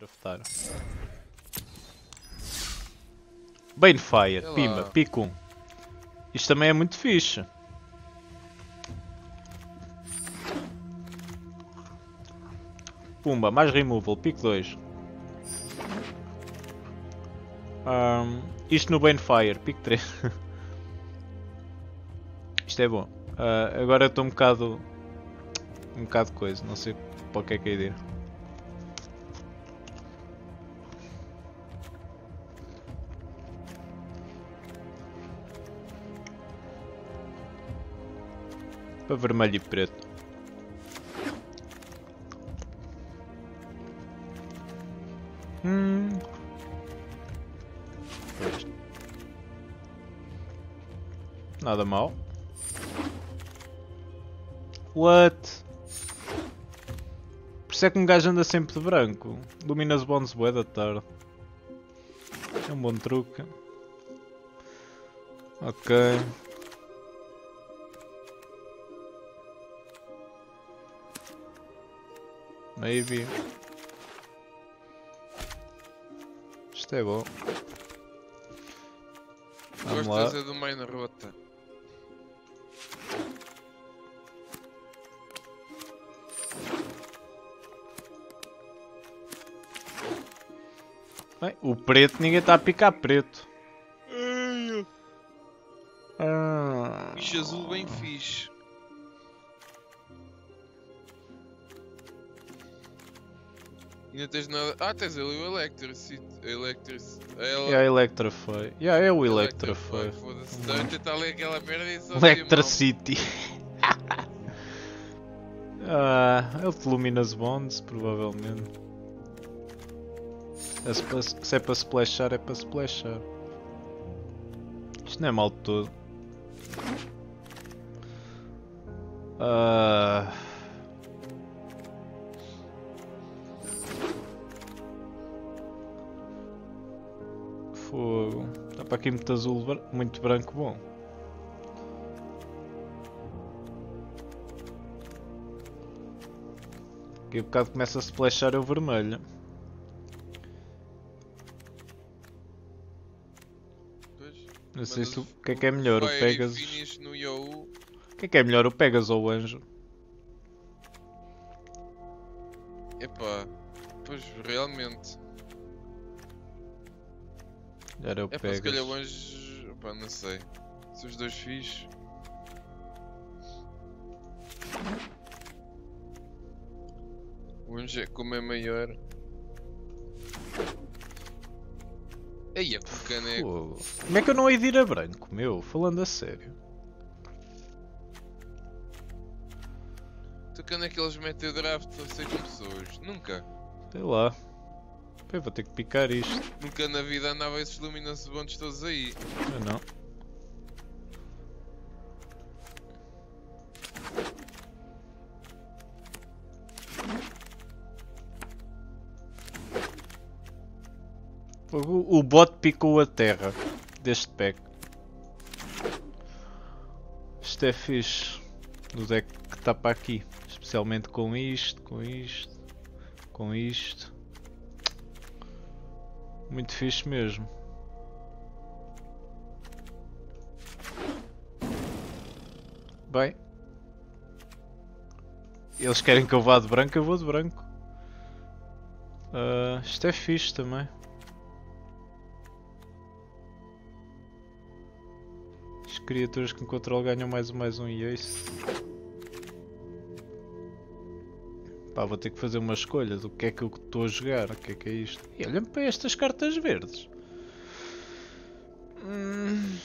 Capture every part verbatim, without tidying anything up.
craftar. Banefire, pimba, pico um. Isto também é muito fixe. Pumba, mais removal, pico dois. Um, isto no Banefire, pico três. Isto é bom. Uh, agora estou um bocado... Um bocado de coisa, não sei para o que é que é de ir. Para vermelho e preto. Hum. Nada mal. What? Por isso é que um gajo anda sempre de branco. Luminous Bonds bué da tarde. É um bom truque. Ok. Maybe. Isto é bom. Vamos lá. Gosto de do meio na rota. Bem, o preto, ninguém está a picar preto. Ah. Bicho azul bem fixe. Ainda tens nada. Ah, tens ali o Electricity. Electricity. Ela... É a Electra foi. Yeah, é o Electra foi. Foda-se. Estava a tentar ler aquela merda e só. Electricity. Ah, é o de Luminous Bonds, provavelmente. É se, se é para splashar, é para splashar. Isto não é mal de todo. Ah... Fogo. Está para aqui muito azul, muito branco, bom. Aqui um bocado começa a splashar o vermelho. Não sei se o que é que é melhor, o Pegasus. O que é que é melhor, o Pegasus ou o Anjo? Epá, pois realmente. Era o é Pegasus. para se calhar o Anjo, epá, não sei. Se os dois fiz. O Anjo é como é maior. Aí é por caneco. Como é que eu não hei de ir a branco, meu? Falando a sério. Tu quando é que eles metem o draft a seis pessoas? Nunca. Sei lá. Eu vou ter que picar isto. Nunca na vida andava esses Luminous Bonds todos aí. Eu não. O, o bot picou a terra deste pack. Isto é fixe. Do deck que está para aqui. Especialmente com isto, com isto, com isto. Muito fixe mesmo. Bem. Eles querem que eu vá de branco, eu vou de branco. Uh, isto é fixe também. As criaturas com controle ganham mais um mais um e ace. Pá, vou ter que fazer uma escolha do que é que eu estou a jogar, o que é que é isto. E olha-me para estas cartas verdes. Hum...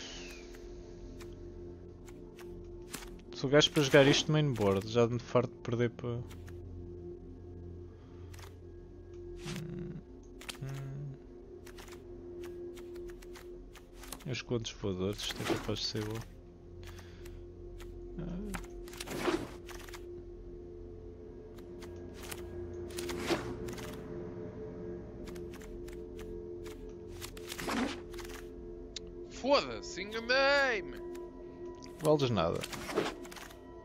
Sou gajo para jogar isto mainboard, já me farto de perder para... Hum... Hum... Os contos voadores, isto é capaz de ser bom. Ah... Foda-se, enganei-me! Vales nada.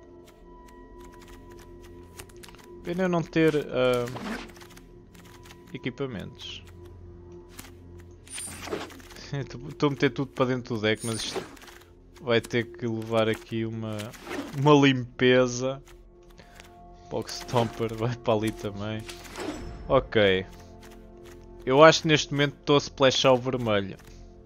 Pena eu não ter... Uh... Equipamentos. Estou a meter tudo para dentro do deck, mas isto vai ter que levar aqui uma, uma limpeza. Box Stomper vai para ali também. Ok. Eu acho que neste momento estou a splashar o vermelho.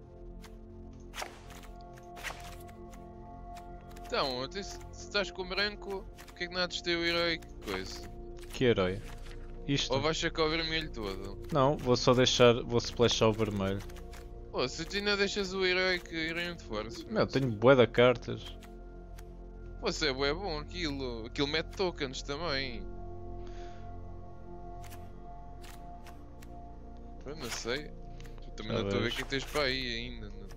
Então, se estás com branco, porque é que não testei o herói? Que coisa? Que herói? Isto? Ou vais sacar o vermelho todo? Não, vou só deixar, vou splashar o vermelho. Oh, se tu ainda deixas o herói que herói de força. Meu, tenho bué de cartas. Você é bué bom aquilo. Aquilo mete tokens também. Eu não sei. Eu também Já não estou a ver vejo. quem tens para aí ainda. Não.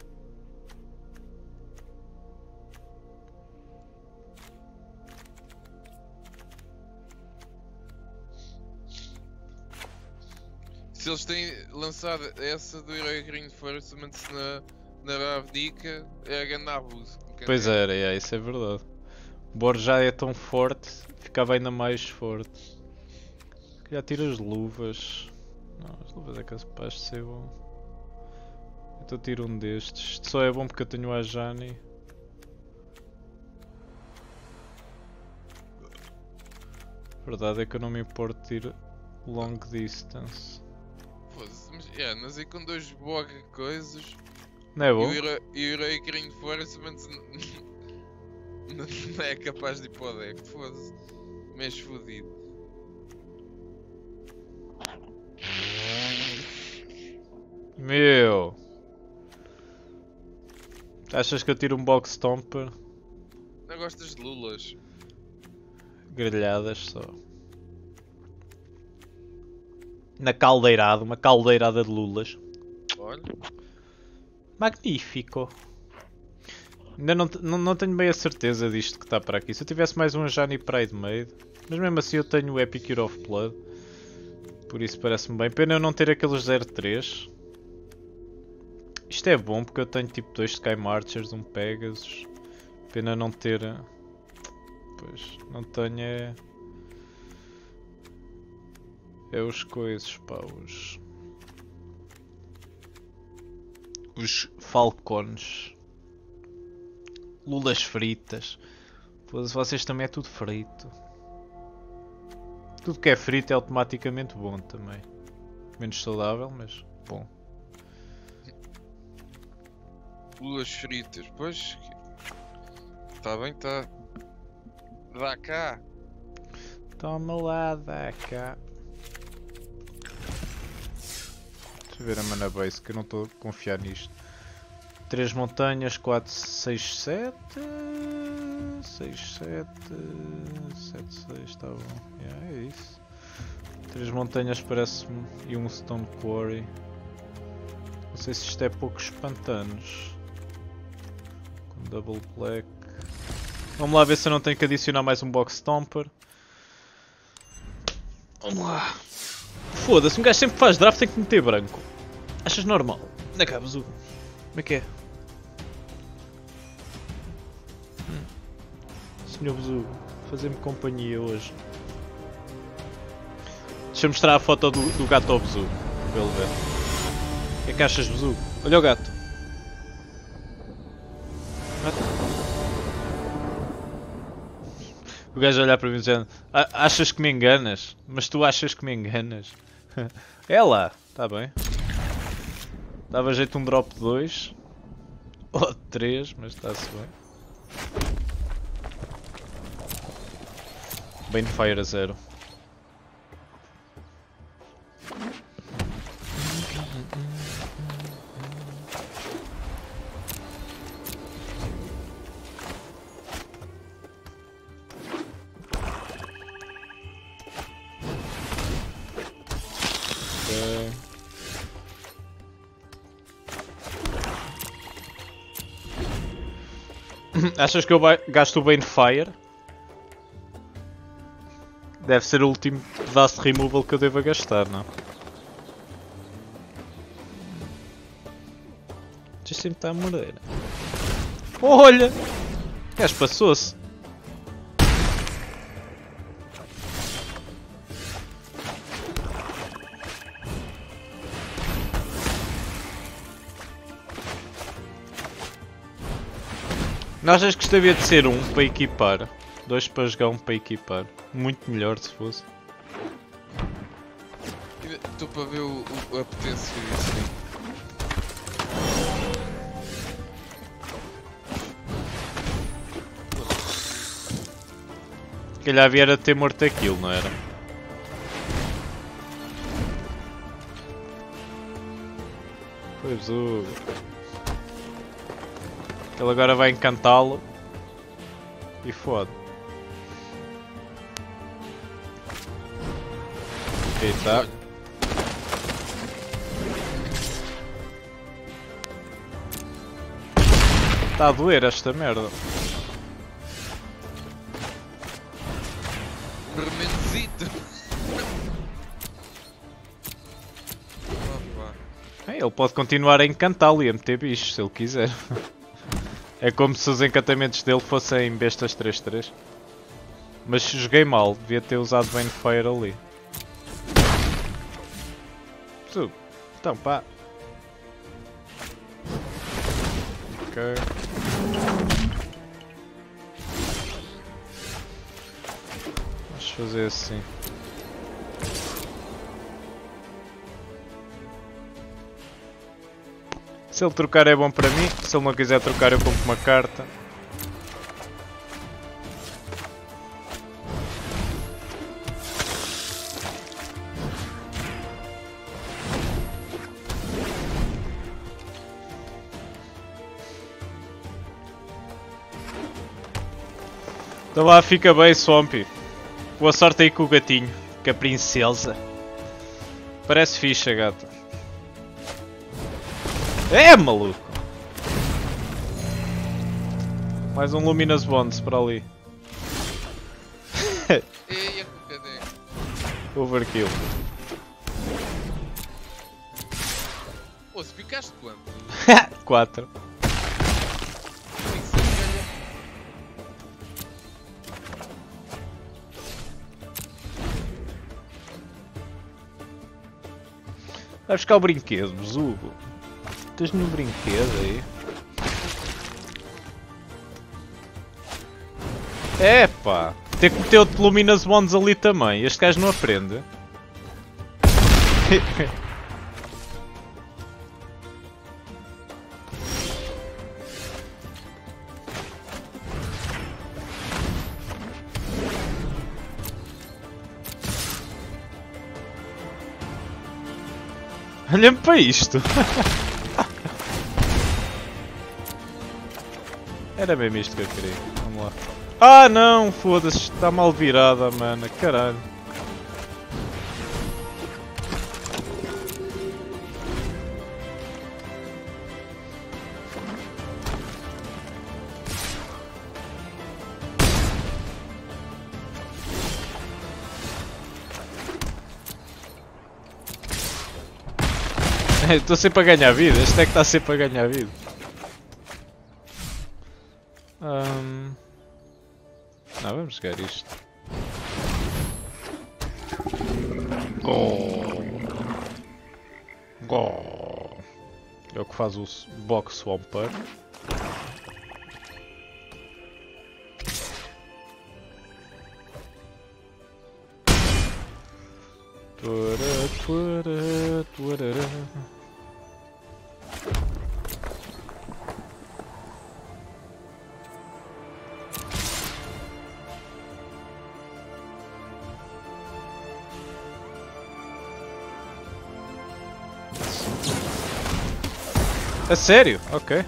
Se eles têm lançado essa do herói Green First, se na, na Ravnica é a grande abuso. Pois era, é, isso é verdade. O Borja já é tão forte, ficava ainda mais forte. Já tiro as luvas. Não, as luvas é capaz de ser bom. Então tiro um destes. Isto só é bom porque eu tenho a Jani. A verdade é que eu não me importo de ir long distance. Foda-se, mas é, mas aí com dois boga coisas. Não é E bom? o herói, e o herói Green Forest não, não é capaz de ir para o deck, foda-se. Mês fodido. Meu! Achas que eu tiro um box stomper? Não gostas de lulas? Grelhadas só. Na caldeirada, uma caldeirada de lulas. Olha. Magnífico! Ainda não, não, não tenho bem a certeza disto que está para aqui. Se eu tivesse mais um Ajani Pride Made. Mas mesmo assim eu tenho o Epic Hero of Blood. Por isso parece-me bem. Pena eu não ter aqueles zero três. Isto é bom porque eu tenho tipo dois Sky Marchers, um Pegasus. Pena não ter... Pois, não tenho é... É os coisas, pá, os... Os falcones. Lulas fritas. Pois vocês também é tudo frito. Tudo que é frito é automaticamente bom também. Menos saudável, mas bom. Lulas fritas, pois. Está bem, está. Dá cá. Toma lá, dá cá. Deixa eu ver a mana base, que eu não estou a confiar nisto. três montanhas, quatro, seis, sete. seis, sete. sete, seis, está bom. Yeah, é isso. três montanhas parece-me. E um Stone Quarry. Não sei se isto é poucos pantanos. Com double black. Vamos lá ver se eu não tenho que adicionar mais um box stomper. Vamos lá. Foda-se, um gajo sempre que faz draft tem que meter branco. Achas normal? Onde é que é, Bezu? Como é que é? Hum. Senhor Bezu, fazer-me companhia hoje. Deixa eu mostrar a foto do, do gato ao Bezu. Para ele ver. O que é que achas, Bezu? Olha o gato. Gato. O gajo a olhar para mim dizendo: achas que me enganas? Mas tu achas que me enganas? É lá, está bem. Dava jeito um drop de dois ou de três, mas está-se bem. Banefire a zero. Achas que eu gasto o Banefire? Deve ser o último pedaço de removal que eu devo gastar, não? Deixa sempre estar a morrer. Olha! O gajo passou-se. Não achas que devia de ser um para equipar? Dois para jogar, um para equipar. Muito melhor se fosse. Estou para ver o, o, a potência disso aí. Se calhar vier a ter morto aquilo, não era? Pois o... Ele agora vai encantá-lo. E fode. Ok, tá. Está a doer esta merda. Vermelhozito. É, ele pode continuar a encantá-lo e a meter bichos se ele quiser. É como se os encantamentos dele fossem bestas três três. Mas joguei mal, devia ter usado Banefire ali. Sub. Então pá. Ok. Vamos fazer assim. Se ele trocar é bom para mim, se ele não quiser trocar eu compro uma carta. Então lá fica bem, Swampy. Boa sorte aí com o gatinho, com a princesa. Parece ficha, gata. É, maluco! Mais um Luminous Bonds para ali. Eia, cadê? Overkill. Pô, se ficaste quanto? quatro. Vai buscar o brinquedo, Zugo. Tens nenhum brinquedo aí? Epá! Tem que meter outro Luminous Bonds ali também. Este gajo não aprende. Olha-me para isto! Era mesmo isto que eu queria. Vamos lá. Ah não! Foda-se, está mal virada, mano. Caralho. Estou sempre a ganhar vida, este é que está sempre a ganhar vida. Um... Não, vamos jogar isto. Go! Go! É o que faz o Box Swamper. Tuara, tuara, tuara. É sério? Ok.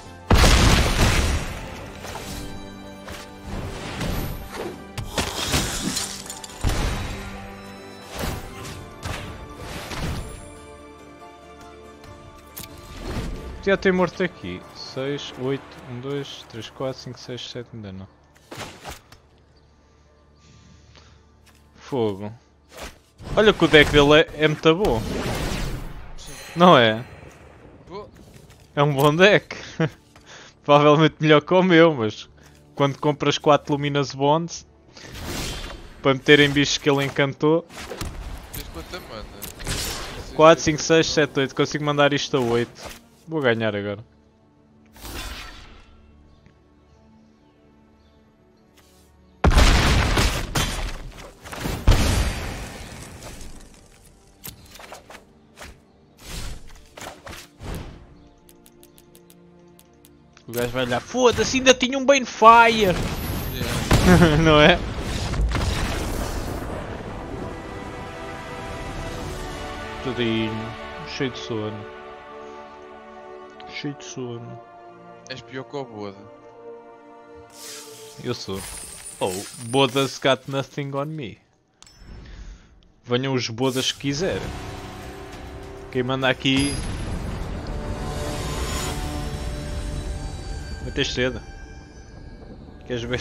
Já tem morto aqui. seis, oito, um, dois, três, quatro, cinco, seis, sete, ainda não. Fogo. Olha que o deck dele é, é muito bom. Não é? É um bom deck. Provavelmente melhor que o meu, mas quando compras quatro Luminous Bonds para meter em bichos que ele encantou. Tens quanta mana? quatro, cinco, seis, sete, oito. Consigo mandar isto a oito. Vou ganhar agora. O gajo vai olhar, foda-se, ainda tinha um Banefire! Yeah. Não é? Tadinho, cheio de sono. Cheio de sono. És pior que o Boda. Eu sou. Oh, Bodas got nothing on me. Venham os Bodas que quiserem. Quem manda aqui. Até cedo. Queres ver?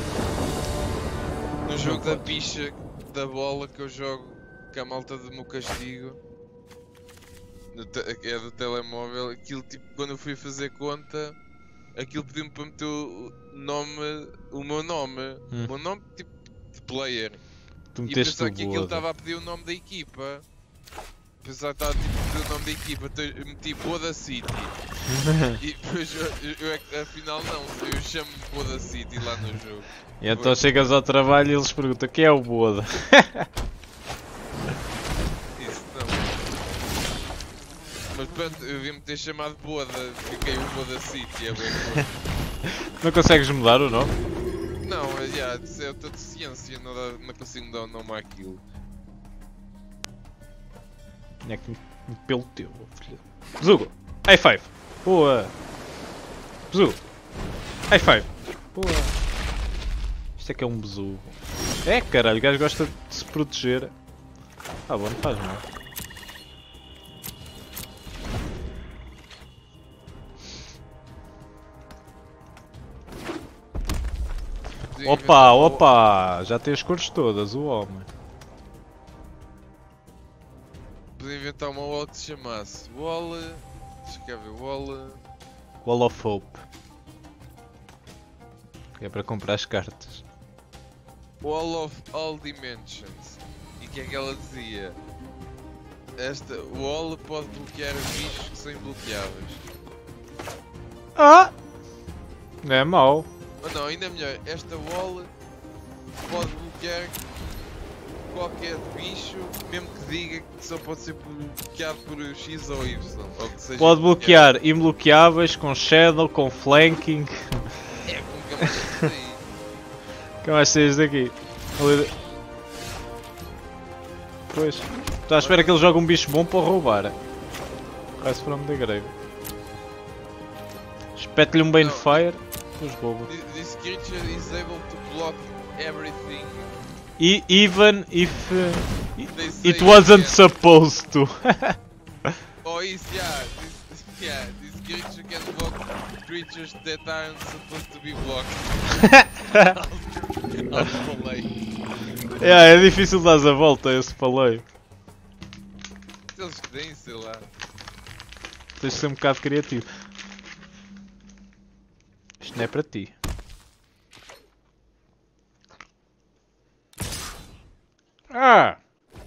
No jogo da picha da bola que eu jogo com a malta do meu castigo, no te- é do telemóvel, aquilo tipo, quando eu fui fazer conta, aquilo pediu-me para meter o nome, o meu nome, Hum. o meu nome tipo de player. Tu E meteste pensar o que aquilo Boda. estava a pedir o nome da equipa. Pensar que estava tipo, a pedir o nome da equipa, então eu meti Boda City. E depois eu, eu, eu é que afinal não, eu chamo Boda City lá no jogo. E então chegas ao trabalho e eles perguntam quem é o Boda? Isso não. Mas pronto, eu devia-me ter chamado Boda, fiquei o Boda City, é bem bom. Não consegues mudar o nome? Não, é, yeah, isso é outra ciência, não, dá, não consigo dar o nome àquilo. É que pelo teu, filho. Besugo! High five! Boa! Besugo! High five! Boa! Isto é que é um besugo. É caralho, o gajo gosta de se proteger. Ah bom, não faz mal. Podia Opa, inventar uma- opa! Já tem as cores todas, o homem. Podia inventar uma wall que se chamasse Wall. Deixa cá ver, Wall. Wall of Hope. Que é para comprar as cartas. Wall of All Dimensions. E o que é que ela dizia? Esta wall pode bloquear bichos que são imbloqueáveis. Ah! Não é mau. Ou não, ainda melhor, esta wall pode bloquear qualquer bicho, mesmo que diga que só pode ser bloqueado por X ou Y. Ou que seja Pode bloquear imbloqueáveis com Shadow, com Flanking. É, nunca mais sei aí. Que mais saís daqui? Ali... Pois. Estou à espera que ele jogue um bicho bom para roubar. Rise from the grave. Espete-lhe um Banefire. Depois rouba. This- This creature is able to block everything. E even if uh, They say it wasn't can. supposed to. Oh, isso, yeah. This, yeah, this creature can block creatures that aren't supposed to be blocked. Ah, falei. É, é difícil dar a volta a esse paleio. Se eles têm, sei lá. Tens de ser um bocado criativo. Isto não é para ti. Ah!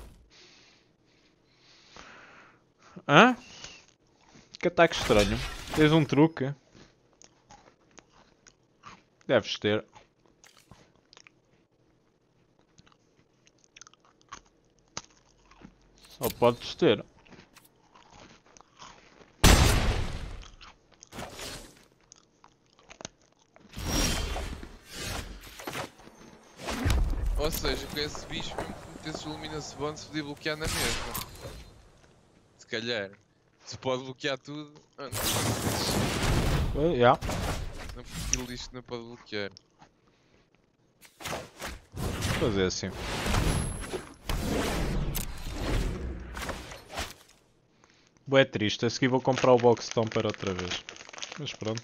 Hã? Que ataque estranho. Tens um truque? Deves ter. Ou podes ter. Ou seja, com esse bicho, mesmo que metesses o Luminous Bond, se podia bloquear na mesma. Se calhar. Se pode bloquear tudo. Ah, não, Uh, yeah. não porque ele diz que não pode bloquear. Vou fazer assim. Bué triste, a seguir vou comprar o Box Stomper outra vez. Mas pronto.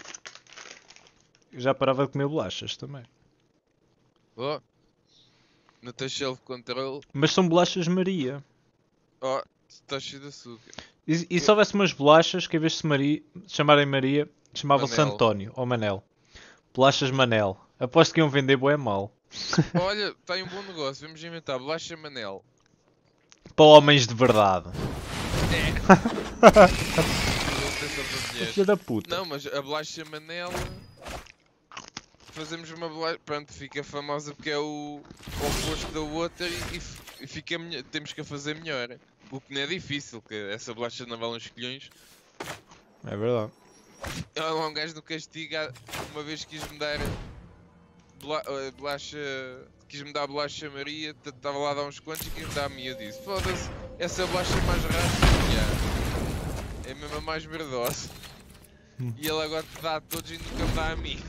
Eu já parava de comer bolachas também. Oh! No teu shelf control. Mas são bolachas Maria. Oh! Está cheio de açúcar. E, e se houvesse umas bolachas que em vez de se Maria, de chamarem Maria, chamavam-se Manel. António ou Manel. Bolachas Manel. Aposto que iam vender bué mal. Olha, está aí um bom negócio. Vamos inventar bolacha Manel. Para homens de verdade. Não sei se é para mulheres. Filha da puta. Não, mas a bolacha Manel. Fazemos uma bolacha. Pronto, fica famosa porque é o oposto da outra e, e f- e fica melhor. Temos que a fazer melhor. O que não é difícil, que essa bolacha não vale uns colhões. É verdade. Há um gajo no castigo, uma vez quis-me dar bla, uh, bolacha. Quis-me dar bolacha Maria, estava lá a dar uns quantos e quis-me dar a mim. Eu disse: foda-se, essa bolacha é mais rara. É mesmo a mais verdosa. Hum. E ele agora te dá a todos e nunca me dá a mim.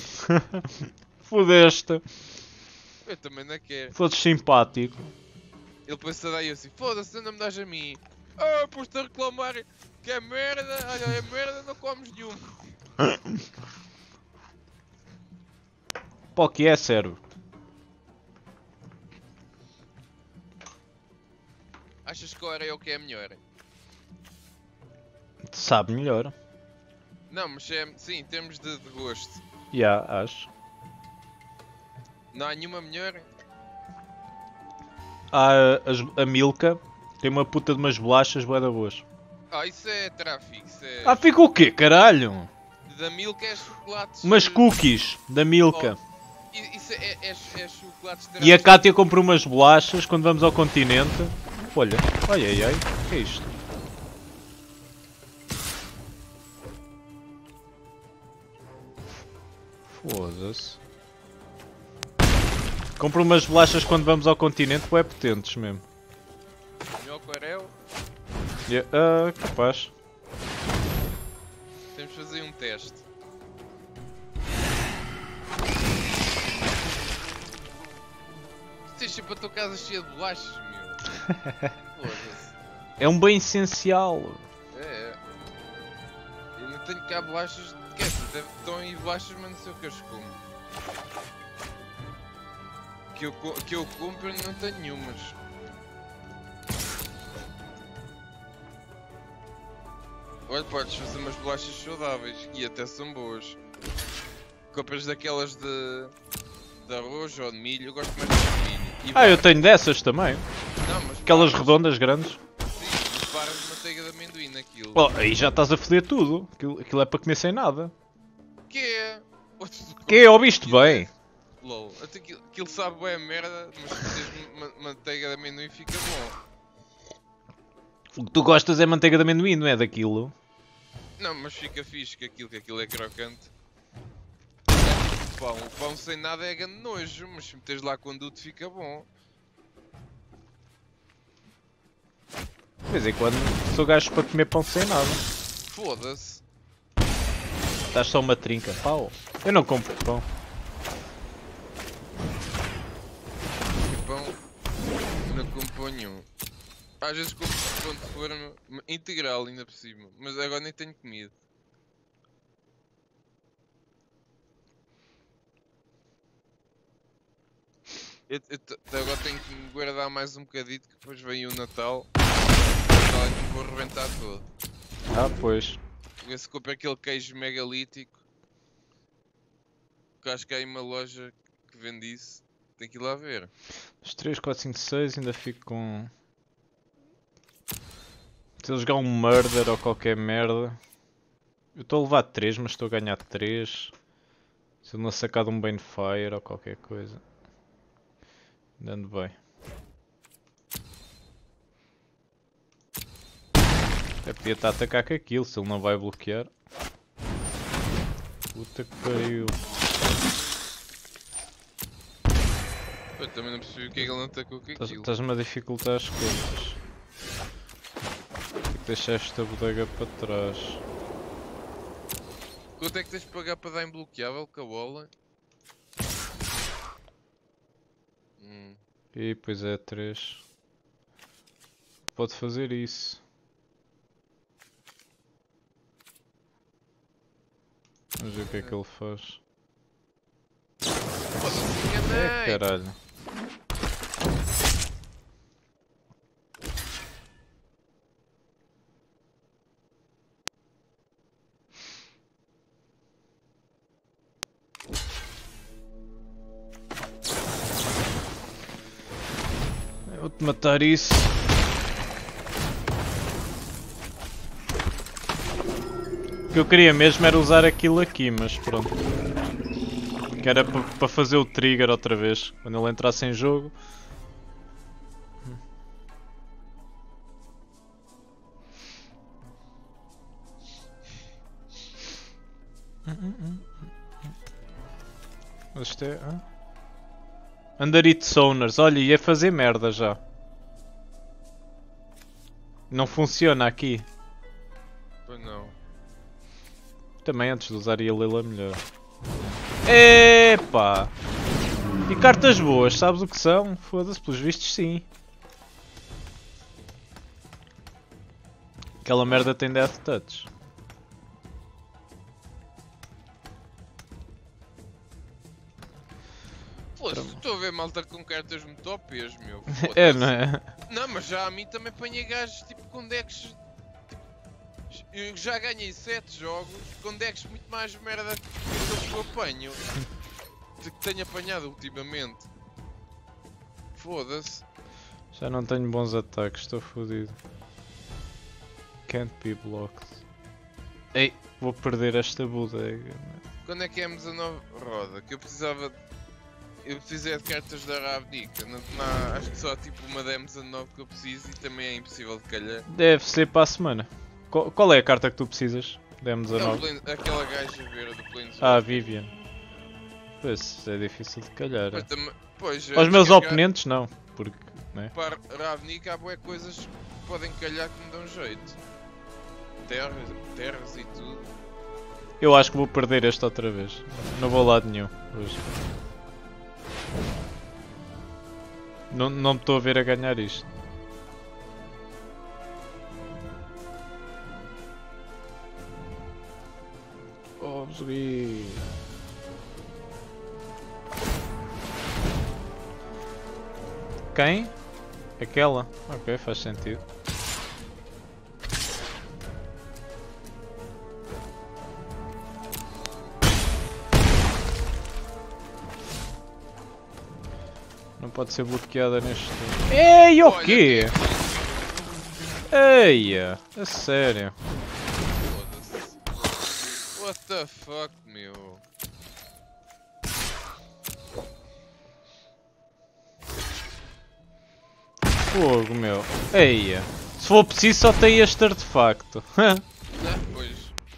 Fodeste. Eu também não quero. Fodes simpático. Ele pensa daí assim: foda-se, não me das a mim. Ah, oh, pôs-te a reclamar que é merda. Olha, é merda, não comes nenhum. Pô, que é sério? Achas que o Oreo que é melhor? Sabe melhor. Não, mas é, sim, em termos de, de gosto. Já, yeah, acho. Não há nenhuma melhor? Há a, a Milka, tem uma puta de umas bolachas bué da boas. Ah, isso é tráfico, isso é... Ah, fica o quê, caralho? Da Milka é chocolates... Umas cookies da Milka. Oh, isso é, é, é chocolates tráfico. E a Kátia comprou umas bolachas quando vamos ao continente. Olha, ai ai ai, o que é isto? Foda-se. Compro umas bolachas quando vamos ao continente, bué potentes mesmo. Melhor que o Oreo? Yeah, uh, capaz. Temos de fazer um teste. Tu tens sempre a tua casa cheia de bolachas, meu. Foda-se. É um bem essencial. É, é. Eu não tenho cá bolachas. Quer dizer, estão aí bolachas, mas não sei o que eu as como. Que eu, que eu compro não tenho nenhumas. Olha, podes fazer umas bolachas saudáveis e até são boas. Compras daquelas de, de arroz ou de milho, eu gosto mais de milho. E ah, barras. Eu tenho dessas também. Não, mas aquelas barras, redondas grandes. sim, mas barras de manteiga de amendoim naquilo. Oh, aí já estás a foder tudo. Aquilo, aquilo é para comer sem nada. Que é? Que é? Ouviste bem? Lol, aquilo, aquilo sabe bem a merda, mas se meteres ma manteiga de amendoim fica bom. O que tu gostas é manteiga de amendoim, não é daquilo? Não, mas fica fixe que aquilo, que aquilo é crocante. O pão, o pão sem nada é grande nojo, mas se meteres lá conduto fica bom. De vez em quando sou gajo para comer pão sem nada. Foda-se. Estás só uma trinca, pau. Eu não compro pão. E pão, não compro nenhum. Às vezes compro pão de forma integral ainda por cima, mas agora nem tenho comido. Eu, eu agora tenho que me guardar mais um bocadito que depois vem o Natal. Natal é que me vou arrebentar todo. Ah, pois. Ver se compro aquele queijo megalítico. Que acho que há aí uma loja que vende isso. Tem que ir lá ver. Os três, quatro, cinco, seis ainda fico com... Se eu jogar um Murder ou qualquer merda... Eu estou a levar três, mas estou a ganhar três. Se eu não sacar de um Banefire ou qualquer coisa. Andando bem. É podia estar a atacar com aquilo, se ele não vai bloquear. Puta que pariu. Eu também não percebi o que é que ele não atacou com aquilo. Estás-me a dificultar as coisas. Tenho que deixar esta bodega para trás. Quanto é que tens de pagar para dar imbloqueável com a bola? Hum. E pois é, três. Pode fazer isso. Vamos ver o que é que ele faz. É caralho. Eu vou-te matar isso. O que eu queria mesmo era usar aquilo aqui, mas pronto. Que era para pa fazer o trigger outra vez, quando ele entrasse em jogo. Mas isto é... Ah? Underit Sonars, olha, ia fazer merda já. Não funciona aqui. Pois não. Também antes de usar ia lê-la melhor. Epá! E cartas boas, sabes o que são? Foda-se, pelos vistos sim. Aquela merda tem Death Touch. Pô, estou a ver malta com cartas muito O Pês, meu. É, não é? Não, mas já a mim também apanhei gajos tipo com decks. Tipo, eu já ganhei sete jogos com decks muito mais merda que aqueles que eu apanho. Que tenho apanhado ultimamente. Foda-se. Já não tenho bons ataques, estou fodido. Can't be blocked. Ei, vou perder esta bodega. Quando é que é a nova roda? Que eu precisava. Eu precisei de cartas da Ravnica. Não, não, acho que só tipo uma da M dezanove que eu preciso e também é impossível de calhar. Deve ser para a semana. Qual, qual é a carta que tu precisas? Da M É dezanove? plane, aquela gaja verde do Planeswalker. Ah, Vivian. Pois, é difícil de calhar. Pois, tam, pois, Aos meus descarregar oponentes não, porque... Né? para Ravnica há bué coisas que podem calhar que me dão jeito. Terras, terras e tudo. Eu acho que vou perder este outra vez. Não vou a lado nenhum hoje. Não, não me estou a ver a ganhar isto. Oh, subi. Quem? Aquela? Ok, faz sentido. Não pode ser bloqueada neste... Ei, o quê? Eia, a sério. Foda-se. What the fuck, meu? Fogo, meu. Eia. Se for preciso só tem este artefacto. Né? Pois.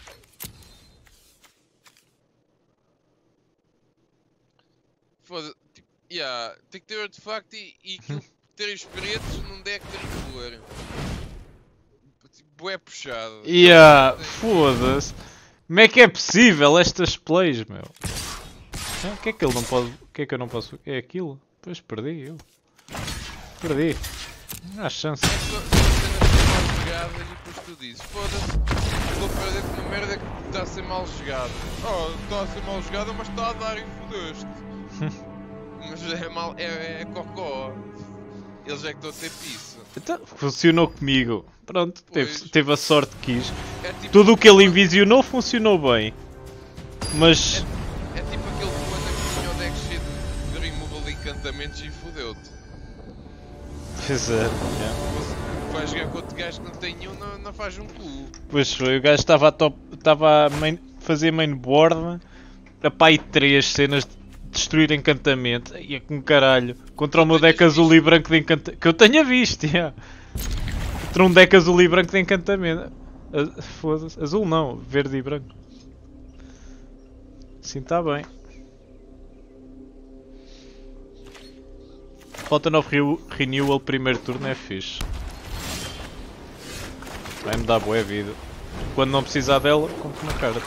Foda-se. Tipo, yeah, tem que ter artefacto e, e aquilo ter os pretos num deck tricolor. Tipo, bué puxado. Yeah, foda-se. Como é que é possível estas plays, meu? Ah, o que é que ele não pode... O que é que eu não posso... É aquilo? Pois perdi eu. Perdi. Não há chance. É só cenas mal jogadas e depois tu dizes, foda-se, vou perder com uma merda que está a ser mal jogada. Oh, está a ser mal jogada, mas está a dar e fodeste. Mas é mal, é, é cocó. Eles é que estão a ter piso. Então, funcionou comigo. Pronto, teve, Pois. teve a sorte que quis. É tipo Tudo o que ele aquele- envisionou funcionou bem. Mas... É tipo aquele plano que tinha o deck cheio de removal de encantamentos e fodeu-te. Pois é. Yeah. Você vai jogar com outro gajo que não tem nenhum, não, não faz um cu. Pois foi, o gajo estava a, top, estava a main, fazer mainboard, a pai três cenas de destruir encantamento. Ia com caralho. Contra o meu deck Tenhas azul e branco de encantamento. Que eu tenha visto, yeah. Contra um deck azul e branco de encantamento. A- Foda-se. Azul não, verde e branco. Sim, está bem. Falta novo re renewal, primeiro turno é fixe. Vai-me dar boa vida. Quando não precisar dela, compro uma carta.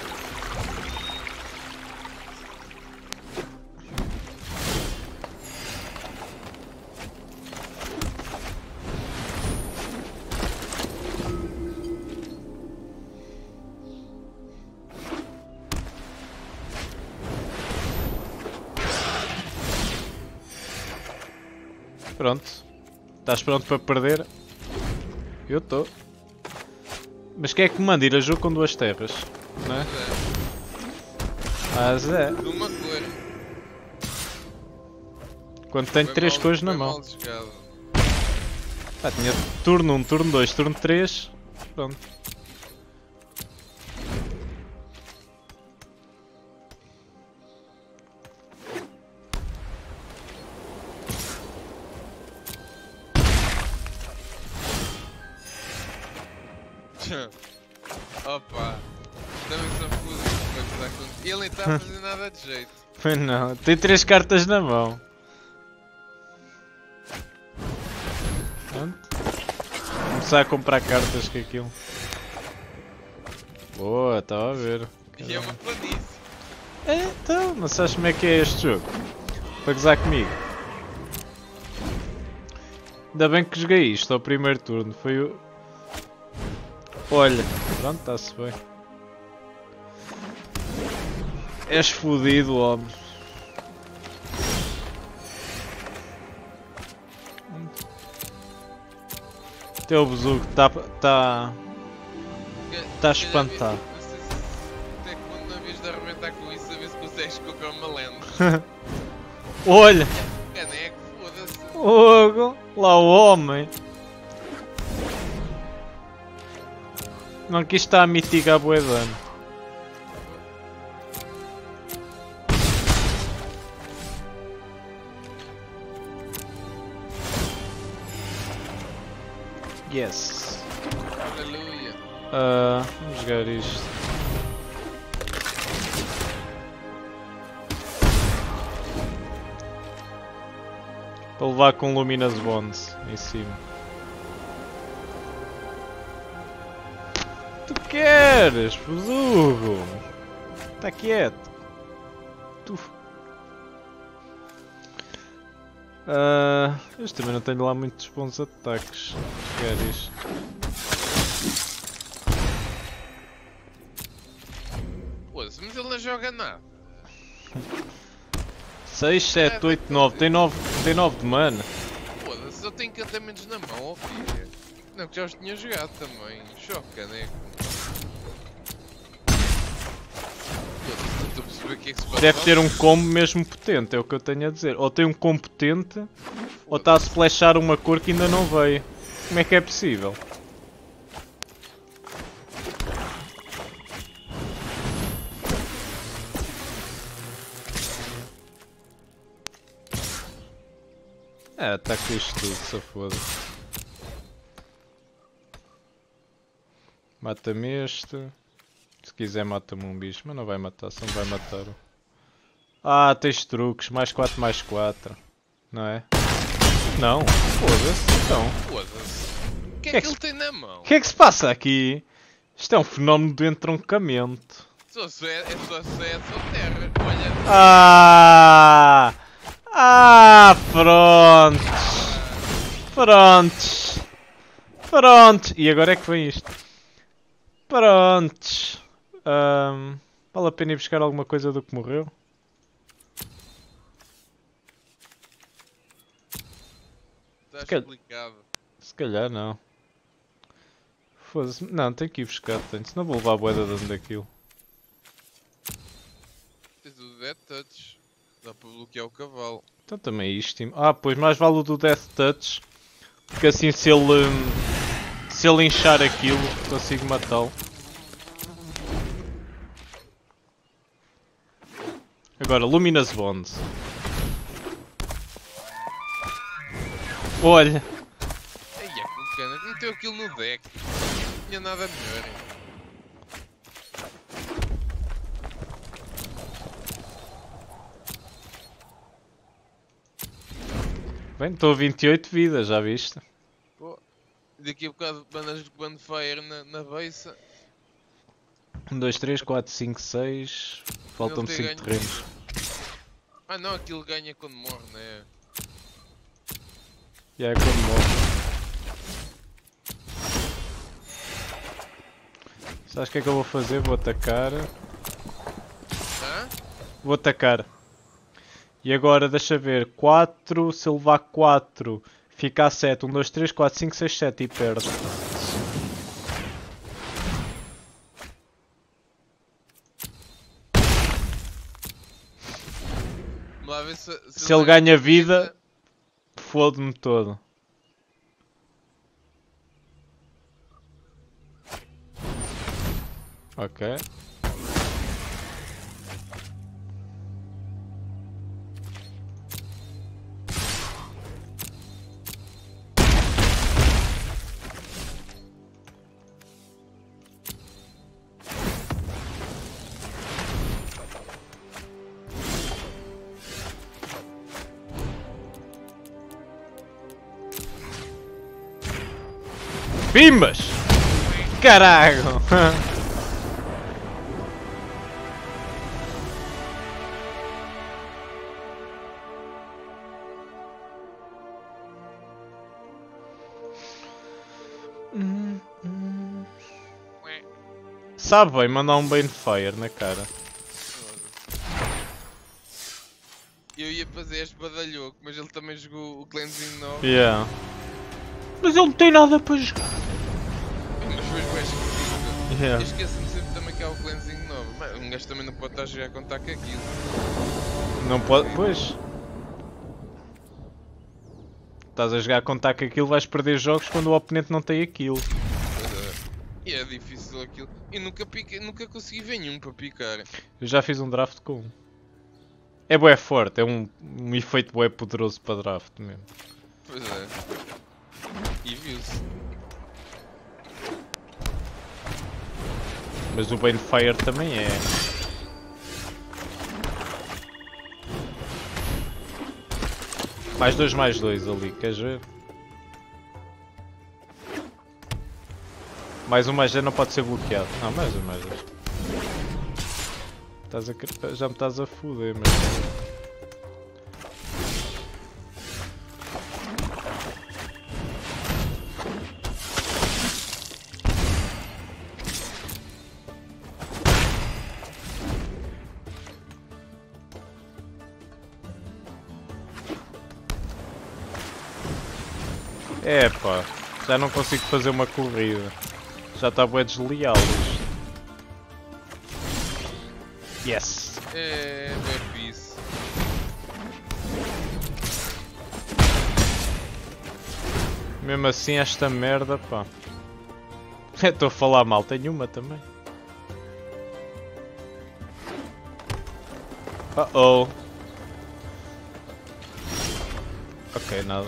Pronto. Estás pronto para perder? Eu estou. Mas quem é que manda ir a jogo com duas terras? Não é? Mas é. De uma cor. Quando tenho Foi três mal- cores na foi mão. mal jogado. Ah, tinha turno um, turno dois, turno três. Pronto. Opa. também são fodidos para gozar contigo. Ele nem está a fazer nada de jeito. Pois não, tem três cartas na mão. Pronto. Começar a comprar cartas com aquilo. Boa, estava a ver. E é uma planície. É, então, não sabes como é que é este jogo? Para gozar comigo. Ainda bem que joguei isto ao primeiro turno. Foi o... Olha, pronto, está-se bem. És fodido, homem. Teu besugo está tá, tá espantado. Não sei se até quando na vez de arrebentar com isso, a ver se consegues comprar uma lenda. Olha! Caneco, foda-se. Ogo! Lá o homem! Não que isto está a mitigar bué dano. Yes! Aleluia. Uh, vamos jogar isto. Para levar com Luminous Bonds em cima. Tu queres, Fuzugo? Está quieto. Tu. Uh, eu também não tenho lá muitos bons ataques. Quer isto. Foda-se, mas ele não joga nada. seis, sete, oito, nove. Tem nove, tem nove de mana. Foda-se, eu tenho encantamentos na mão, ó filha. Não, que já os tinha jogado também. Choque, caneco. Foda-se, não estou a perceber o que é que se passa. Deve ter um combo mesmo potente, é o que eu tenho a dizer. Ou tem um combo potente, ou está a splashar uma cor que ainda não veio. Como é que é possível? É, ataca isto tudo, se foda. Mata-me este. Se quiser mata-me um bicho, mas não vai matar, só não vai matar. Ah, tens truques, mais quatro, mais quatro. Não é? Não, foda-se, então. Foda-se. O que é Que é que que ele tem na mão? O que é que se passa aqui? Isto é um fenómeno do entroncamento. Só se é, é só se é só terra. Olha. Ah! Ah, pronto. Prontos. Prontos. E agora é que vem isto. Prontos. Um, vale a pena ir buscar alguma coisa do que morreu? Está Se calhar- explicado. Se calhar não. Foda-se. Não, tenho que ir buscar, tenho. Senão vou levar a boeda dentro daquilo. Tens o Death Touch. Dá para bloquear o cavalo. Então também é isto. Ah, pois mais vale o do Death Touch. Porque assim se ele... hum, se ele inchar aquilo, consigo matá-lo. Agora, Luminous Bond. Olha. Ai, é com cana. Meteu aquilo no deck. Não tinha nada melhor. Bem, estou a vinte e oito vidas, já viste? Pô. Daqui a bocado bandas de Gunfire na, na beiça. um, dois, três, quatro, cinco, seis. Faltam-me Ele tem cinco ganho. terrenos. Ah não, aquilo ganha quando morre, não é? E é quando morre. Sabes o que é que eu vou fazer? Vou atacar. Hã? Vou atacar. E agora deixa ver. quatro, se eu levar quatro, fica a sete. um, dois, três, quatro, cinco, seis, sete e perde. Vamos lá ver se, se, Se ele ganha vida, fode-me todo. Ok. Pimbas! Caralho! Sabe bem mandar um Banefire na cara. Eu ia fazer a espadalhoco, mas ele também jogou o Cleansing nove. Yeah. Mas ele não tem nada para jogar. Mas foi bem esquecido. Yeah. Eu esqueço-me sempre também que há o Cleansing nove. Mas um gajo também não pode estar a jogar a contar com aquilo. Não pode. Pois. Estás a jogar a contar com aquilo, vais perder jogos quando o oponente não tem aquilo. E é difícil aquilo. E nunca, pica, nunca consegui ver nenhum para picar. Eu já fiz um draft com um. É bué forte, é um, um efeito bué poderoso para draft mesmo. Pois é. E viu-se. Mas o Banefire também é. Mais dois, mais dois ali, queres ver? Mais um, mais dois não pode ser bloqueado. Não, mais um, mais dois. Estás a... Já me estás a foder, mas... É pá, já não consigo fazer uma corrida. Já está bué desleal isto. Yes! É, é fixe. Mesmo assim esta merda, pá. Estou a falar mal, tenho uma também. Uh oh. Ok, nada.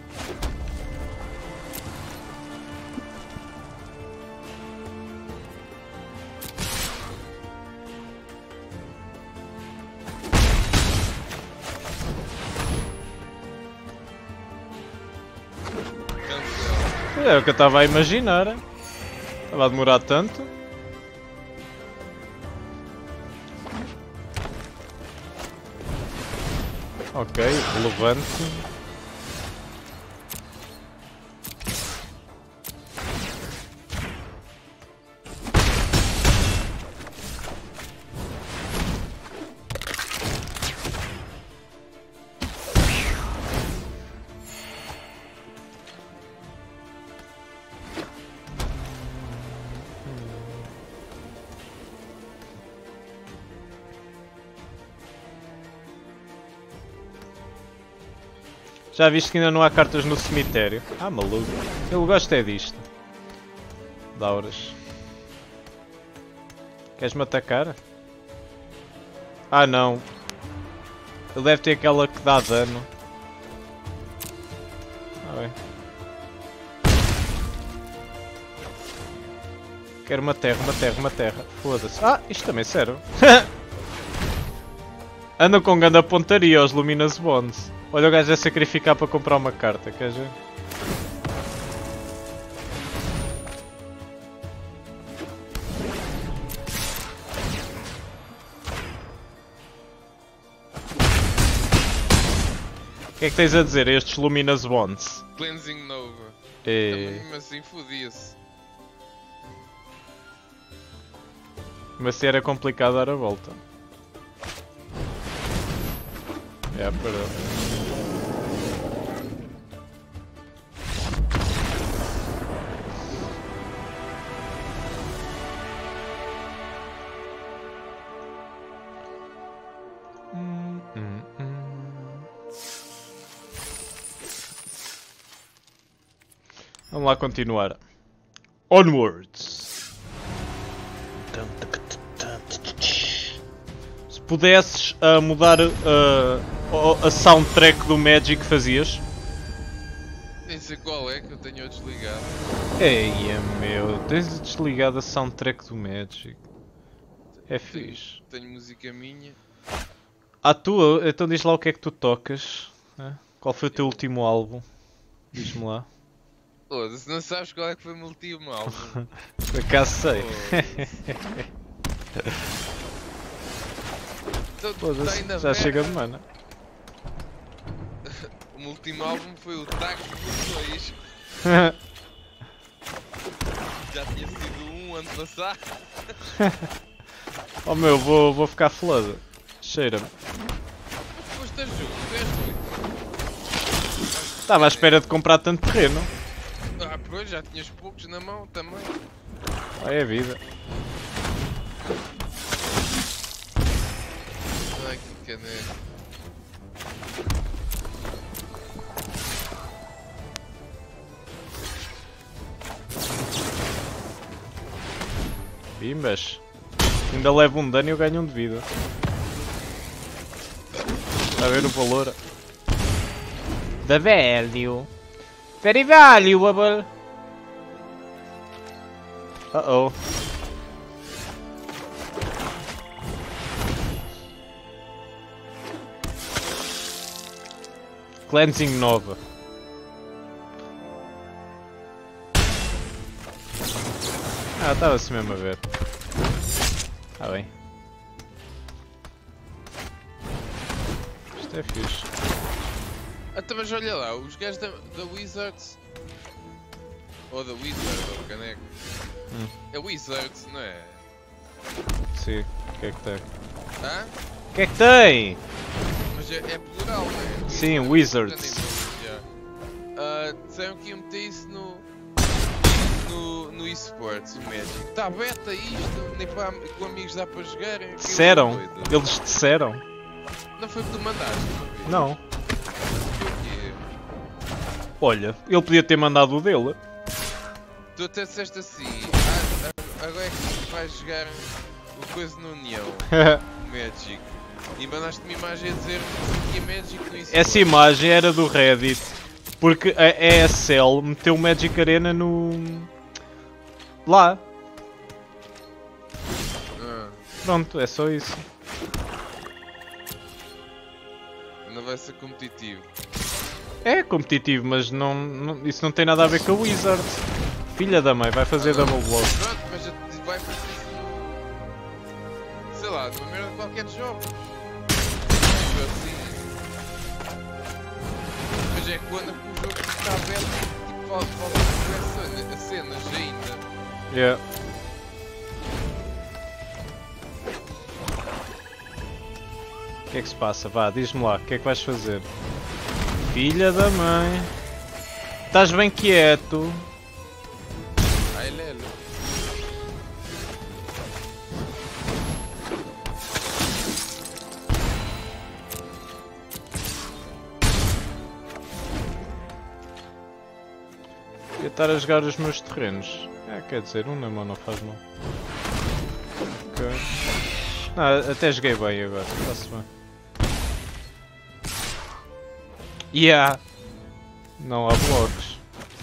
É o que eu estava a imaginar. Estava a demorar tanto. Ok, relevante. Já viste que ainda não há cartas no cemitério? Ah, maluco. Eu gosto é disto. Dauras. Queres-me atacar? Ah, não. Ele deve ter aquela que dá dano. Ah, bem. Quero uma terra, uma terra, uma terra. Foda-se. Ah, isto também serve. Andam com grande pontaria os Luminous Bonds. Olha o gajo a sacrificar para comprar uma carta, queres ver? O que é que tens a dizer a estes Luminous Bonds? Cleansing Nova. E... Também mesmo assim fodia-se. Mas se era complicado dar a volta. É, para... Vamos lá continuar. Onwards. Se pudesses uh, mudar uh, a soundtrack do Magic, fazias? Nem sei qual é que eu tenho a desligar. Eia meu, tens desligado a soundtrack do Magic. É Tenho, fixe. tenho música minha. Ah, tu? Então diz lá o que é que tu tocas. Né? Qual foi o teu último álbum? Diz-me lá. Oh, se não sabes qual é que foi o meu último álbum. Por acaso sei. Então, Foda-se, tá já chega de mana. O meu último álbum foi o Tag dois. Já tinha sido um ano passado. Oh meu, vou, vou ficar flood. Cheira-me. Mas custa jogo, dez oito. Estava à espera de comprar tanto terreno. Ah, pois, já tinhas poucos na mão também. Ai, é a vida. Ai, que caneco. Pimbas. Ainda levo um dano e eu ganho um de vida. Está a ver o valor? The value. Very valuable. Uh oh. Cleansing nova. Ah, estava-se mesmo a ver. Está bem. Isto é fixe. Até mas olha lá, os gajos da, da Wizards. Ou da Wizard, ou do caneco. Hum. É Wizards, não é? Sim, o que é que tem? Hã? O que é que tem? Mas é, é plural, não é? Sim, Wizards. Uh, disseram que iam meter isso no. no, no eSports, o Magic. Está beta isto, nem para, com amigos dá para jogar. Disseram? Eles disseram? Não foi o que tu mandaste? Não. Olha, ele podia ter mandado o dele. Tu até disseste assim, ah, ah, agora é que vais jogar o coisa no União, o Magic. E mandaste-me imagem a dizer que tinha Magic no eSports. Essa imagem era do Reddit. Porque a E S L meteu o Magic Arena no... lá. Ah, Pronto, é só isso. não vai ser competitivo. É competitivo, mas não, não- isso não tem nada a ver com a Wizard. Filha da mãe, vai fazer double block. Pronto, mas vai fazer isso no... sei lá, numa merda de qualquer jogo. Assim. Mas é quando o jogo está aberto, tipo, falta falta as cenas ainda. Yeah. O que é que se passa? Vá, diz-me lá, o que é que vais fazer? Filha da mãe. Estás bem quieto. Ai, Lelo. Ia estar a jogar os meus terrenos. É, quer dizer, um na mão não faz mal. Ok. Não, até joguei bem agora, está-se bem. Yeah! Não há blocos.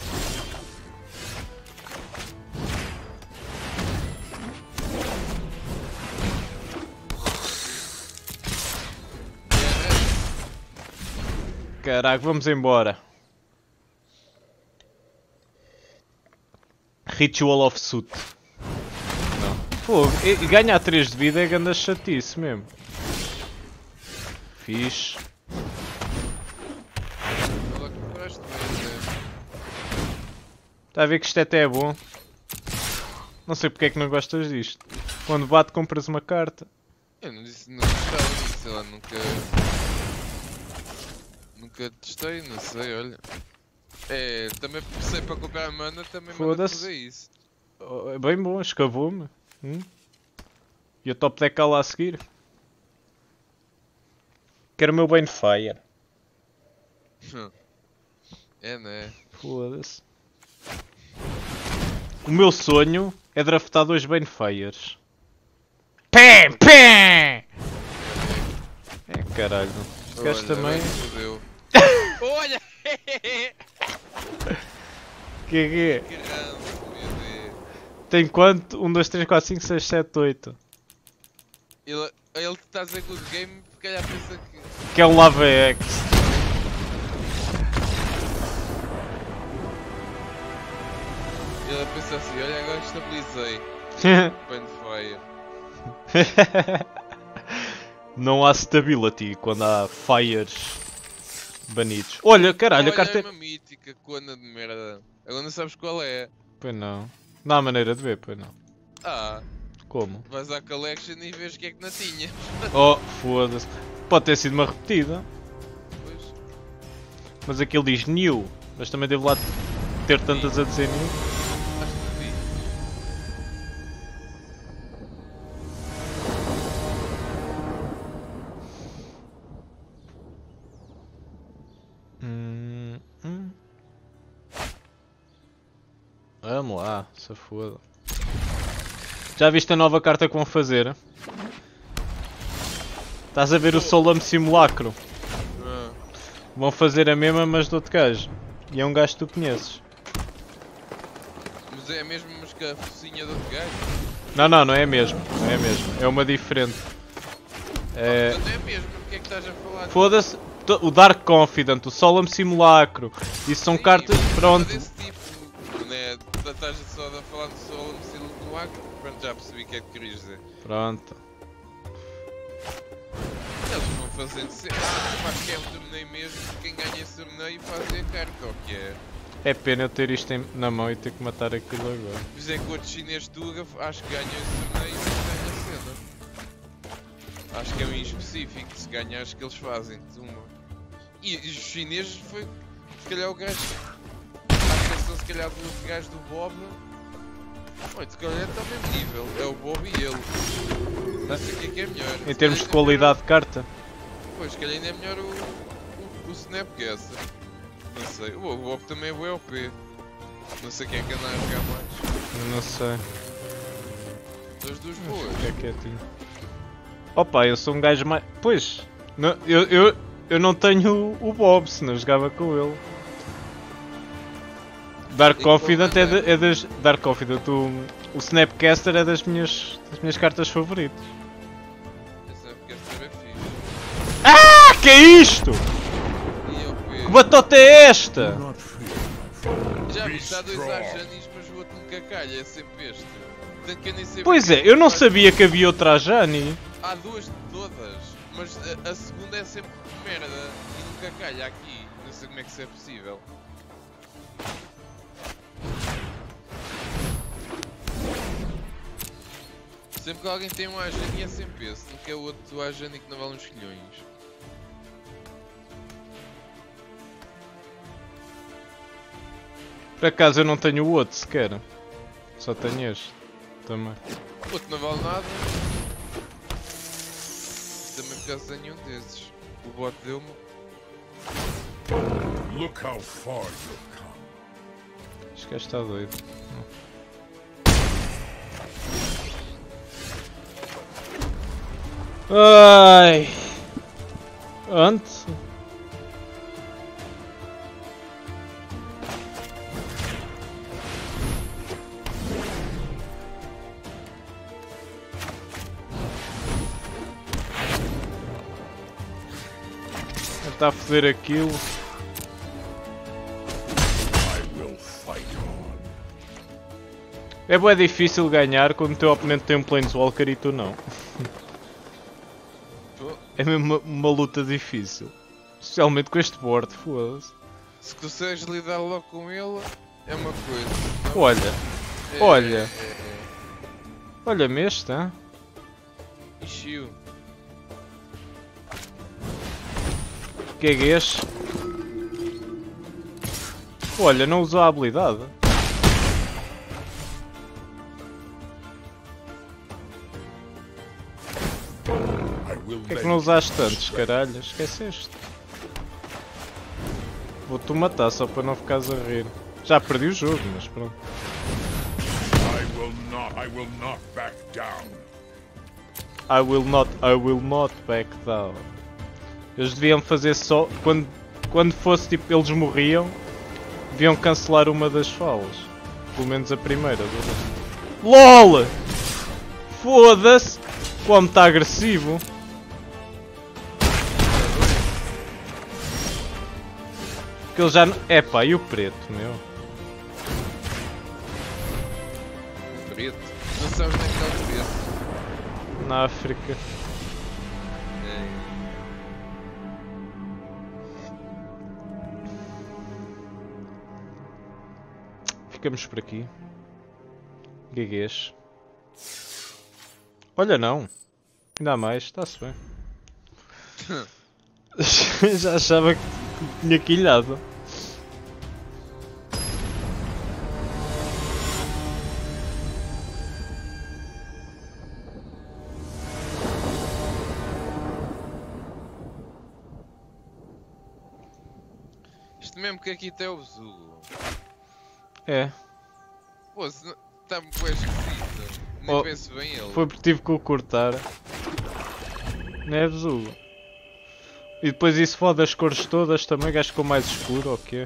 Caraca, vamos embora. Ritual of Suit. Não. Fogo, e- e ganhar três de vida é grande chatice mesmo. Fixe. Ela compraste bem, né? Está a ver que isto até é bom. Não sei porque é que não gostas disto. Quando bate compras uma carta. Eu não disse, não gostava, sei lá, nunca. Nunca testei, não sei, olha. É, também sei para comprar a mana, também manda Foda-se. fazer isso. Oh, é bem bom, escavou-me. Hum? E o top deck lá a seguir. Quero o meu Banefire. É, né? Foda-se. O meu sonho é draftar dois Banefires. Pé, pé! É caralho. Este gajo Olha, também. agora fodeu. Olha! Que é que é? Que ranço, meu Deus. Tem quanto? um, dois, três, quatro, cinco, seis, sete, oito. Ele, ele que está a dizer good game, porque calhar pensa que. Que é um Lava X. Ele pensa assim, olha agora estabilizei. Pain fire. Não há stability quando há fires banidos. Olha, caralho, olha, a carta é uma mítica, cona de merda. Agora não sabes qual é. Pois não. Não há maneira de ver, pois não. Ah, Como? vais à collection e vês o que é que não tinha. Oh, foda-se. Pode ter sido uma repetida. Pois. Mas aquilo diz new. Mas também devo lá ter tantas a dizer new. Acho que vi. Hum, hum. Vamos lá, se foda. Já viste a nova carta que vão fazer? Estás a ver o Solemn Simulacro? Ah. Vão fazer a mesma, mas de outro gajo. E é um gajo que tu conheces. Mas é mesmo mas que a focinha do outro gajo? Não, não, não é mesmo. Não é mesmo. É uma diferente. É... Portanto é mesmo, o que é que estás a falar? Foda-se. O Dark Confident, o Solemn Simulacro. Isso são Sim, cartas. mas Pronto. desse tipo, né? Estás só a falar do Solemn Simulacro? Pronto, já percebi o que é que querias dizer. Pronto. Eles vão fazendo sempre. Ah, acho que é um torneio mesmo. Quem ganha esse torneio faz a carta, ou que é? É pena eu ter isto em- na mão e ter que matar aquilo agora. Por isso é que o outro chinês Tuga acho que ganha esse torneio e ganha a cena. Acho que é um em específico, se ganhar acho que eles fazem uma. E, e os chineses foi se calhar o gajo. Acho que são se calhar do gajo do Bob. Olha, se calhar está ao mesmo nível. É o Bob e ele. Não sei o que é que é melhor. Em termos de qualidade de carta. Pois, se calhar ainda é melhor o, o, o Snapcaster. Não sei. O, o Bob também é o O P. Não sei quem é que anda a jogar mais. Não sei. Das duas Não sei boas. o que é que é tinha. Opa, eu sou um gajo mais. Pois. Não, eu, eu, eu não tenho o, o Bob, senão jogava com ele. Dark E Confident qual é, de, é das. Dark Confident, o, o Snapcaster é das minhas, das minhas cartas favoritas. O Snapcaster é fixe. Ah, que é isto? E O P. Que batota é esta? Já viste, há dois Arjanis, mas o outro nunca calha, é sempre este. Portanto, que eu nem sei Pois porque é, eu não faz- sabia que havia outra Jani. Há duas de todas, mas a, a segunda é sempre merda e nunca calha aqui. Não sei como é que isso é possível. Sempre que alguém tem um Ajani é sempre esse, nunca é o outro Ajani que não vale uns quilhões. Por acaso eu não tenho o outro sequer. Só tenho este. Também. O outro não vale nada. Também por causa de nenhum desses. O bot deu-me. Look how far you've come. Este gajo está doido. Ai. Antes. Está a fazer aquilo. I will fight on. É bué difícil ganhar quando o teu oponente tem um Planeswalker e tu não. Pô, É mesmo uma, uma luta difícil. Especialmente com este board, foda-se. se consegues lidar logo com ele, é uma coisa. Não, Olha, é- olha. É, é, olha-me este, hein? é. Enchiu. Que é este? Olha, não usou a habilidade. I will Porquê é que lend não you usaste tantos, strength. caralho? Esqueceste. Vou-te matar só para não ficares a rir. Já perdi o jogo, mas pronto. I will not. I will not back down. I will not, I will not back down. Eles deviam fazer só... Quando, quando fosse tipo, eles morriam, deviam cancelar uma das falas. Pelo menos a primeira. LOL! Foda-se! O homem está agressivo. Que ele já... Epá, e o preto, meu? Não sabes nem que está o preço. Na África. É. Ficamos por aqui. Gaguês. Olha não. Ainda há mais, está-se bem. Já achava que tinha quilhado. Isto mesmo que aqui até o besugo. É. Pô, se não... está muito esquisito. Nem Oh, penso bem ele. Foi porque tive que o cortar. Não é besugo. E depois isso fode as cores todas também, acho que ficou mais escuro ou quê?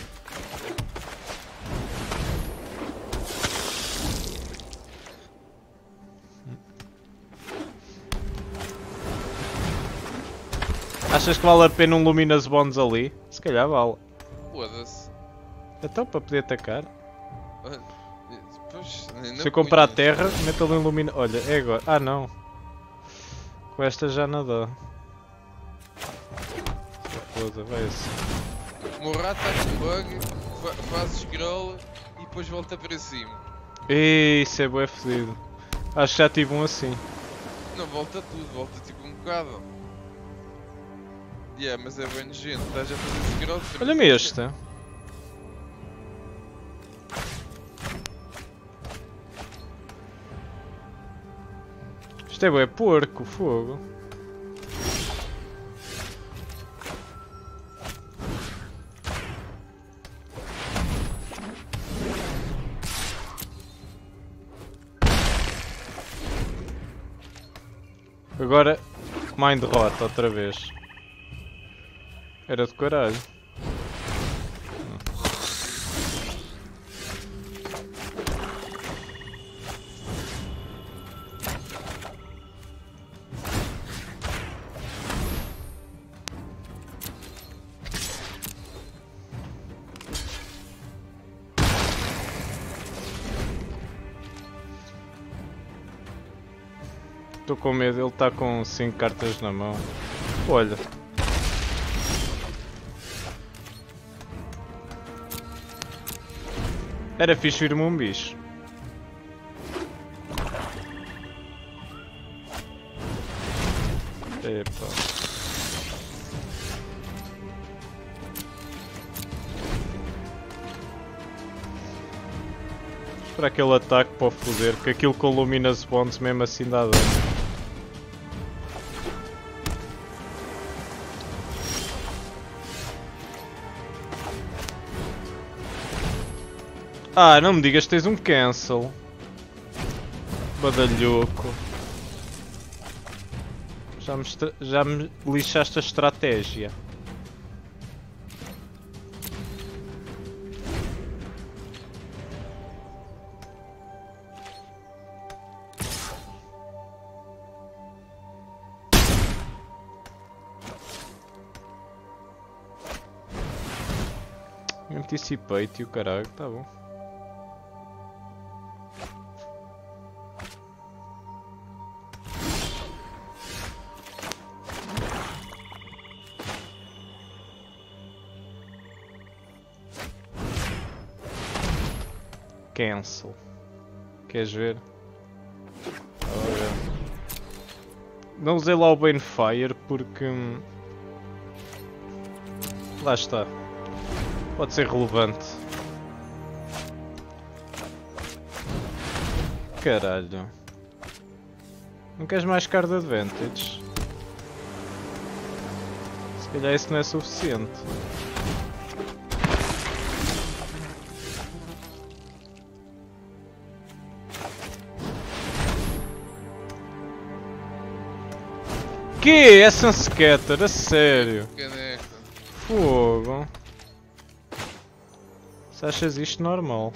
Achas que vale a pena um Luminous Bonds ali? Se calhar vale. Foda-se. Então para poder atacar. Ah, Pois, nem Se eu comprar a conheço. terra, meto ali um Lumina... Olha, é agora. Ah não. Com esta já não dá. Foda, vai assim. O meu rato está com bug, fa faz scroll e depois volta para cima. Ei, isso é bué fedido. Acho que já tive um assim. Não volta tudo, volta tipo um bocado. Yeah, mas é bem nojento, estás a fazer scroll. Olha-me este. Isto é bué porco, fogo. Agora, Mind Rot outra vez. Era de caralho. Estou com medo, ele está com cinco cartas na mão. Olha. Era fixe vir-me um bicho. Epa. Para aquele ataque para o foder, que aquilo com Luminous Bonds mesmo assim dá dano. Ah, não me digas que tens um cancel. Badalhoco. Já me, já me lixaste a estratégia. Me antecipei-te o caralho, tá bom. Cancel. Queres ver? Olha. Não usei lá o Banefire porque... Lá está. Pode ser relevante. Caralho. Não queres mais card advantage? Se calhar isso não é suficiente. Que é Sunscatter? A sério? Caneca. Fogo. Se achas isto normal?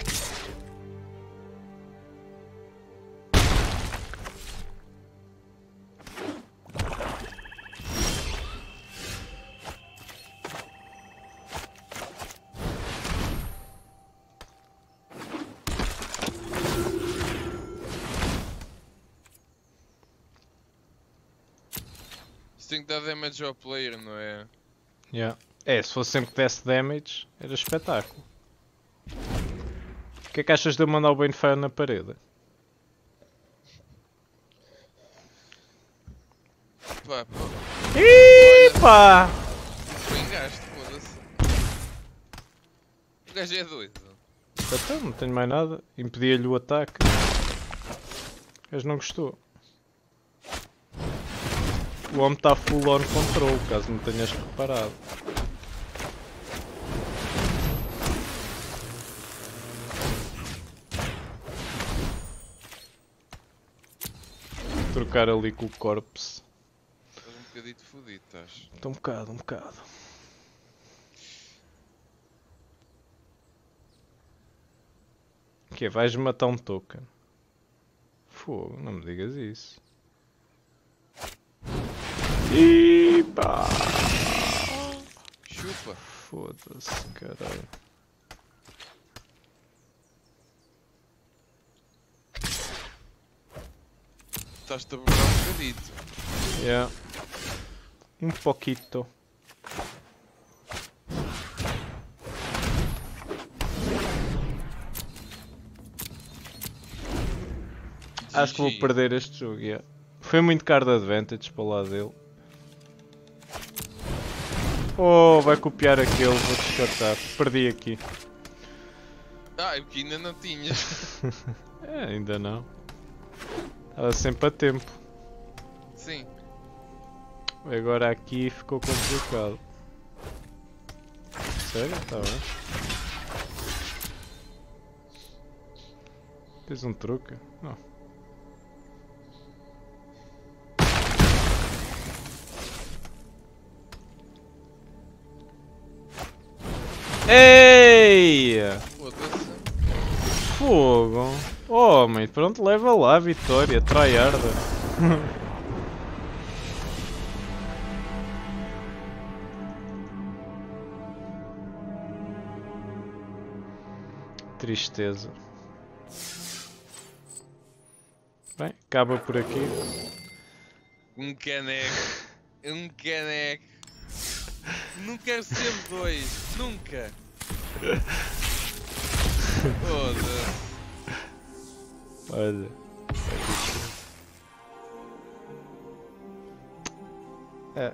tem que dar damage ao player, não é? Yeah. É, se fosse sempre que desse damage, era espetáculo. O que é que achas de eu mandar o Banefire na parede? Pá, pá. Ih, pá! Pingaste, foda-se. O gajo é doido. Então, não tenho mais nada. Impedia-lhe o ataque. O gajo não gostou. O homem está full on control, caso não tenhas reparado. Trocar ali com o corpse. Estás um bocadito fodido, estás. Estou um bocado, um bocado. O que é? Vais matar um token? Fogo, não me digas isso. Ih, pá! Chupa. Foda-se, caralho. Estás-te a burlar um bocadito. Yeah. Um pouquito. Acho que vou perder este jogo, yeah. Foi muito card advantage para o lado dele. Oh, vai copiar aquele, vou descartar. Perdi aqui. Ah, eu que ainda não tinha. É, ainda não. Estava sempre a tempo. Sim. Agora aqui ficou complicado. Sério? Tá bem. Tens um truque? Não. Ei! Foda-se. Fogo! Oh, mãe, pronto, leva lá a vitória, tryharda. Tristeza. Bem, acaba por aqui. Um caneco. Um caneco. Não quero ser dois. Nunca. Foda-se. Olha. É.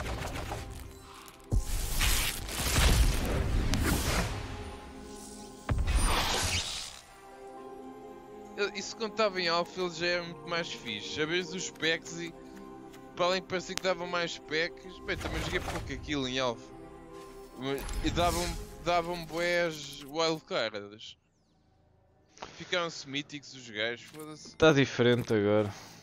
Isso quando estava em alpha ele já era muito mais fixe. Saberes os packs e para além que parecia que davam mais packs. Bem, também joguei pouco aquilo em alpha. E davam, davam boés wildcards. Ficaram-se míticos os gajos, foda-se. Está diferente agora.